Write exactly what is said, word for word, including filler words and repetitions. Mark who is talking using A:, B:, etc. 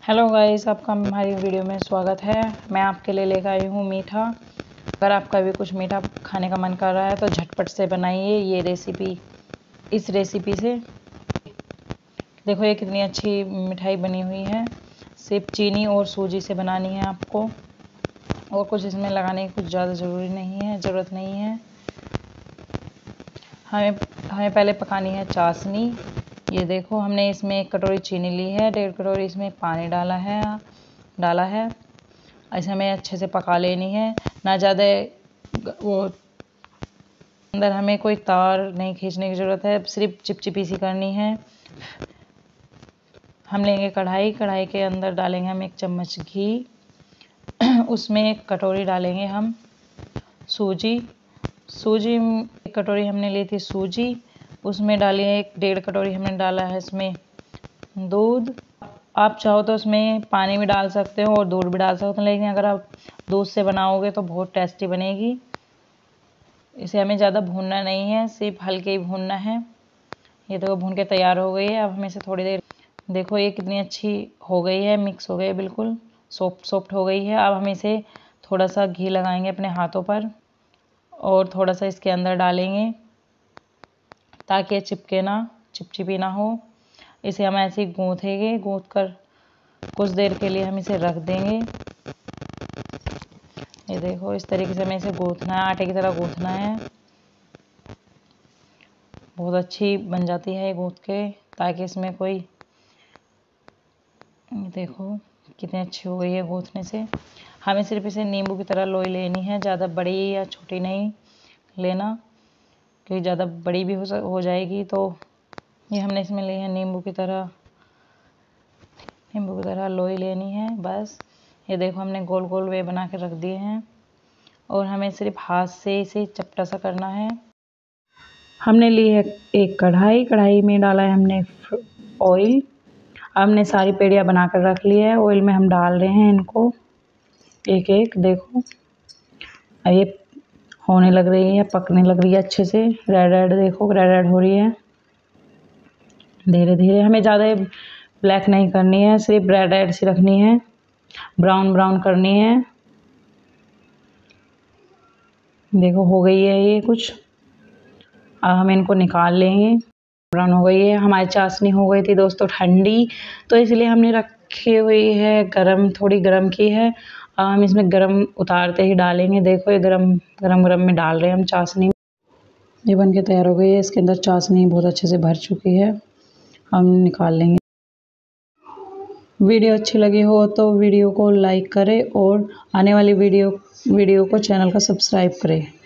A: Hello guys, आपका हमारी video में स्वागत है। मैं आपके लिए लेकर आई हूँ मीठा। अगर आपका भी कुछ मीठा खाने का मन कर रहा है तो झटपट से बनाइए ये रेसिपी। इस रेसिपी से देखो ये कितनी अच्छी मिठाई बनी हुई है। सिर्फ चीनी और सूजी से बनानी है आपको, और कुछ इसमें लगाने की कुछ ज़्यादा ज़रूरी नहीं है, ज़रूरत नहीं है। हमें हमें पहले पकानी है चाशनी। ये देखो हमने इसमें एक कटोरी चीनी ली है, डेढ़ कटोरी इसमें पानी डाला है डाला है ऐसे हमें अच्छे से पका लेनी है। ना ज़्यादा वो अंदर हमें कोई तार नहीं खींचने की ज़रूरत है, सिर्फ चिपचिपी सी करनी है। हम लेंगे कढ़ाई, कढ़ाई के अंदर डालेंगे हम एक चम्मच घी। उसमें एक कटोरी डालेंगे हम सूजी सूजी एक कटोरी हमने ली थी सूजी। उसमें डालिए एक डेढ़ कटोरी हमने डाला है इसमें दूध। आप चाहो तो उसमें पानी भी डाल सकते हो और दूध भी डाल सकते हो, लेकिन अगर आप दूध से बनाओगे तो बहुत टेस्टी बनेगी। इसे हमें ज़्यादा भूनना नहीं है, सिर्फ हल्के ही भूनना है। ये तो भून के तैयार हो गई है। अब हमें इसे थोड़ी देर देखो ये कितनी अच्छी हो गई है, मिक्स हो गई है, बिल्कुल सॉफ्ट सॉफ्ट हो गई है। अब हम इसे थोड़ा सा घी लगाएंगे अपने हाथों पर और थोड़ा सा इसके अंदर डालेंगे ताकि ये चिपके ना, चिपचिपी ना हो। इसे हम ऐसे ही गूँथेंगे, गूँथ कर कुछ देर के लिए हम इसे रख देंगे। ये देखो इस तरीके से हमें इसे गूँथना है, आटे की तरह गूँथना है। बहुत अच्छी बन जाती है ये गूँथ के, ताकि इसमें कोई, देखो कितनी अच्छी हो गई है गूँथने से। हमें सिर्फ इसे नींबू की तरह लोई लेनी है, ज़्यादा बड़ी या छोटी नहीं लेना, क्योंकि ज़्यादा बड़ी भी हो हो जाएगी। तो ये हमने इसमें ली है नींबू की तरह नींबू की तरह लोई लेनी है बस। ये देखो हमने गोल गोल वे बना के रख दिए हैं और हमें सिर्फ हाथ से इसे चपटा सा करना है। हमने ली है एक कढ़ाई, कढ़ाई में डाला है हमने ऑयल। हमने सारी पेड़ियाँ बना कर रख ली है, ऑयल में हम डाल रहे हैं इनको एक एक। देखो ये होने लग रही है, पकने लग रही है अच्छे से, रेड रेड, देखो रेड रेड हो रही है धीरे धीरे। हमें ज़्यादा ब्लैक नहीं करनी है, सिर्फ रेड रेड सी रखनी है, ब्राउन ब्राउन करनी है। देखो हो गई है ये कुछ। अब हम इनको निकाल लेंगे। ब्राउन हो गई है। हमारी चाशनी हो गई थी दोस्तों ठंडी, तो इसलिए हमने रखी हुई है गरम, थोड़ी गरम की है। अब हम इसमें गरम उतारते ही डालेंगे। देखो ये गरम गरम गरम में डाल रहे हैं हम चाशनी। ये बन के तैयार हो गई है, इसके अंदर चाशनी बहुत अच्छे से भर चुकी है। हम निकाल लेंगे। वीडियो अच्छी लगी हो तो वीडियो को लाइक करें और आने वाली वीडियो वीडियो को चैनल का सब्सक्राइब करें।